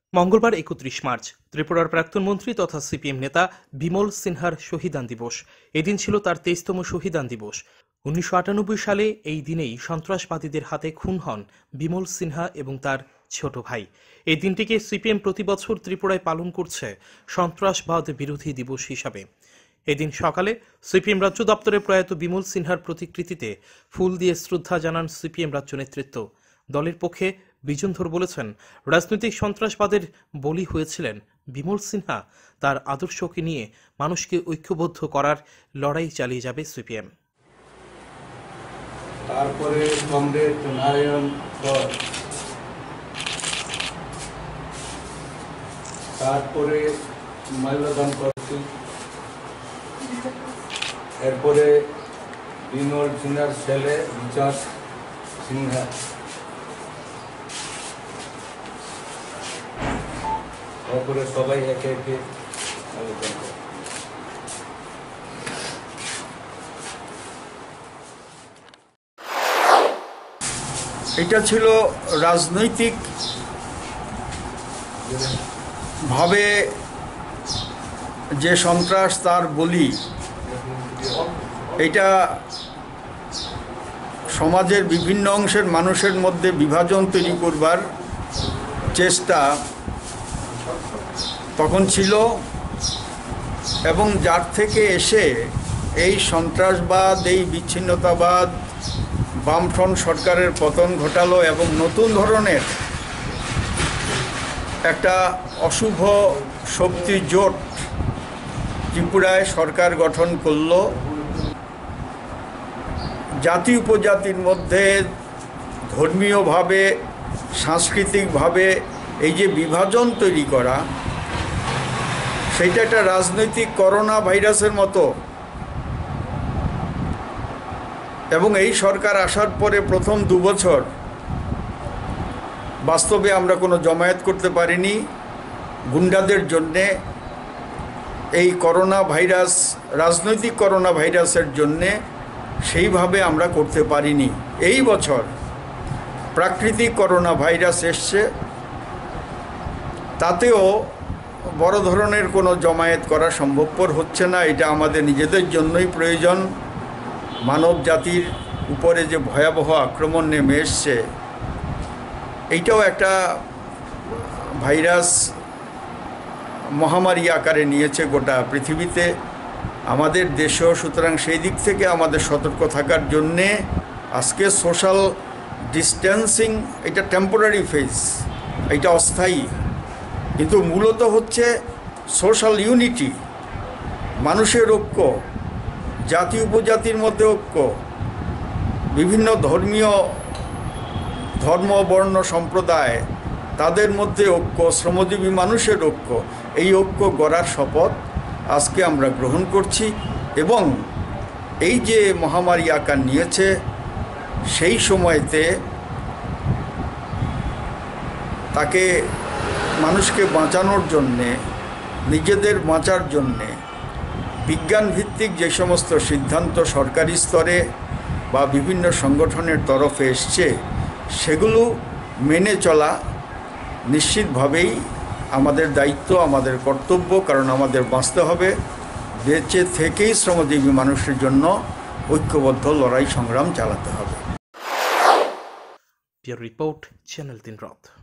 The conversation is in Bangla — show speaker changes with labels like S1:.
S1: মঙ্গলবার ৩১ মার্চ ত্রিপুরার প্রাক্তন মন্ত্রী তথা সিপিএম নেতা বিমল সিনহার শহীদান দিবস। এদিন ছিল তার ২৩তম শহীদান দিবস। ১৯৯৮ সালে এই দিনেই সন্ত্রাসবাদীদের হাতে খুন হন বিমল সিনহা এবং তার ছোট ভাই। এই দিনটিকে সিপিএম প্রতি বছর ত্রিপুরায় পালন করছে সন্ত্রাসবাদ বিরোধী দিবস হিসাবে। এদিন সকালে সিপিএম রাজ্য দপ্তরে প্রয়াত বিমল সিনহার প্রতিকৃতিতে ফুল দিয়ে শ্রদ্ধা জানান সিপিএম রাজ্য নেতৃত্ব। দলের পক্ষে বিজনধর বলেছেন, রাজনৈতিক সন্ত্রাসবাদের বলি হয়েছিলেন বিমল সিনহা। তার আদর্শকে নিয়ে মানুষকে ঐক্যবদ্ধ করার লড়াই চালিয়ে যাবে সিপিএম।
S2: তারপরে কমরেড নারায়ণ কর, তারপরে মাল্যদান করছি, এরপরে বিমল সিনহার ছেলে রিচার্ড সিনহা, তারপরে সবাই একে একে আলোচনা করে।
S3: এটা ছিল রাজনৈতিক ভাবে যে সন্ত্রাস তার বলি, এটা সমাজের বিভিন্ন অংশের মানুষের মধ্যে বিভাজন তৈরি করবার চেষ্টা তখন ছিল, এবং যার থেকে এসে এই সন্ত্রাসবাদ, এই বিচ্ছিন্নতাবাদ বামফ্রন্ট সরকারের পতন ঘটালো এবং নতুন ধরনের একটা অশুভ শক্তি জোট ত্রিপুরায় সরকার গঠন করল। জাতি উপজাতির মধ্যে ধর্মীয়ভাবে, সাংস্কৃতিকভাবে এই যে বিভাজন তৈরি করা, সেইটা একটা রাজনৈতিক করোনা ভাইরাসের মতো। এবং এই সরকার আসার পরে প্রথম ২ বছর বাস্তবে আমরা কোনো জমায়েত করতে পারিনি। গুন্ডাদের জন্যে এই করোনা ভাইরাস, রাজনৈতিক করোনা ভাইরাসের জন্যে সেইভাবে আমরা করতে পারিনি। এই বছর প্রাকৃতিক করোনা ভাইরাস এসছে, তাতেও বড় ধরনের কোনো জমায়েত করা সম্ভবপর হচ্ছে না। এটা আমাদের নিজেদের জন্যই প্রয়োজন। মানব জাতির উপরে যে ভয়াবহ আক্রমণ নেমে এসছে, এইটাও একটা ভাইরাস মহামারী আকারে নিয়েছে গোটা পৃথিবীতে, আমাদের দেশেও। সুতরাং সেই দিক থেকে আমাদের সতর্ক থাকার জন্যে আজকে সোশ্যাল ডিস্টেন্সিং এটা টেম্পোরারি ফেজ, এটা অস্থায়ী, কিন্তু মূলত হচ্ছে সোশ্যাল ইউনিটি, মানুষের ঐক্য, জাতি উপজাতির মধ্যে ঐক্য, বিভিন্ন ধর্ম বর্ণ সম্প্রদায় তাদের মধ্যে ঐক্য, শ্রমজীবী মানুষের ঐক্য, এই ঐক্য গড়ার শপথ আজকে আমরা গ্রহণ করছি। এবং এই যে মহামারী আকার নিয়েছে, সেই সময়তে তাকে মানুষকে বাঁচানোর জন্যে, নিজেদের বাঁচার জন্যে বিজ্ঞানভিত্তিক যে সমস্ত সিদ্ধান্ত সরকারি স্তরে বা বিভিন্ন সংগঠনের তরফে এসছে, সেগুলো মেনে চলা নিশ্চিতভাবেই আমাদের দায়িত্ব, আমাদের কর্তব্য। কারণ আমাদের বাঁচতে হবে, বেঁচে থেকেই শ্রমজীবী মানুষের জন্য ঐক্যবদ্ধ লড়াই সংগ্রাম চালাতে হবে।
S1: রিপোর্ট চ্যানেল ৩ রথ।